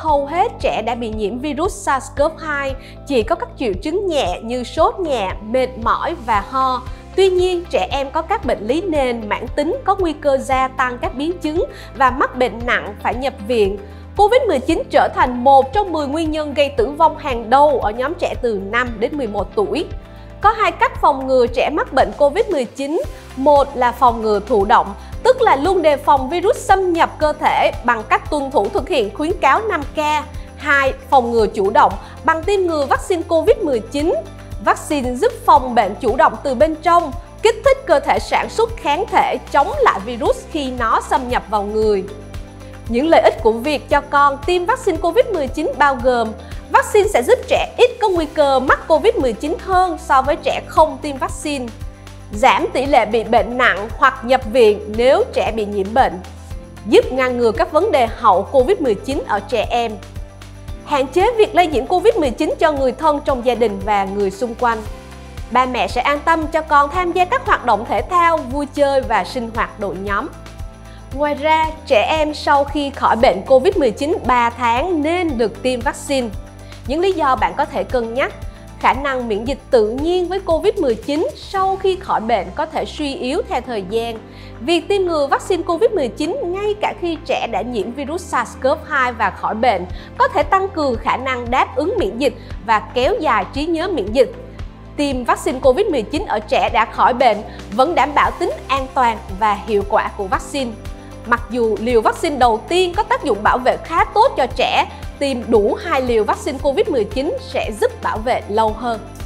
hầu hết trẻ đã bị nhiễm virus SARS-CoV-2, chỉ có các triệu chứng nhẹ như sốt nhẹ, mệt mỏi và ho. Tuy nhiên, trẻ em có các bệnh lý nền, mãn tính có nguy cơ gia tăng các biến chứng và mắc bệnh nặng phải nhập viện. Covid-19 trở thành một trong 10 nguyên nhân gây tử vong hàng đầu ở nhóm trẻ từ 5 đến 11 tuổi. Có hai cách phòng ngừa trẻ mắc bệnh Covid-19. Một là phòng ngừa thụ động, tức là luôn đề phòng virus xâm nhập cơ thể bằng cách tuân thủ thực hiện khuyến cáo 5K. Hai, phòng ngừa chủ động bằng tiêm ngừa vaccine Covid-19. Vaccine giúp phòng bệnh chủ động từ bên trong, kích thích cơ thể sản xuất kháng thể chống lại virus khi nó xâm nhập vào người. Những lợi ích của việc cho con tiêm vaccine Covid-19 bao gồm: vaccine sẽ giúp trẻ ít có nguy cơ mắc Covid-19 hơn so với trẻ không tiêm vaccine, giảm tỷ lệ bị bệnh nặng hoặc nhập viện nếu trẻ bị nhiễm bệnh, giúp ngăn ngừa các vấn đề hậu Covid-19 ở trẻ em, hạn chế việc lây nhiễm Covid-19 cho người thân trong gia đình và người xung quanh. Ba mẹ sẽ an tâm cho con tham gia các hoạt động thể thao, vui chơi và sinh hoạt đội nhóm. Ngoài ra, trẻ em sau khi khỏi bệnh Covid-19 3 tháng nên được tiêm vaccine. Những lý do bạn có thể cân nhắc: khả năng miễn dịch tự nhiên với Covid-19 sau khi khỏi bệnh có thể suy yếu theo thời gian. Việc tiêm ngừa vaccine Covid-19 ngay cả khi trẻ đã nhiễm virus SARS-CoV-2 và khỏi bệnh có thể tăng cường khả năng đáp ứng miễn dịch và kéo dài trí nhớ miễn dịch. Tiêm vaccine Covid-19 ở trẻ đã khỏi bệnh vẫn đảm bảo tính an toàn và hiệu quả của vaccine. Mặc dù liều vaccine đầu tiên có tác dụng bảo vệ khá tốt cho trẻ, tiêm đủ 2 liều vaccine Covid-19 sẽ giúp bảo vệ lâu hơn.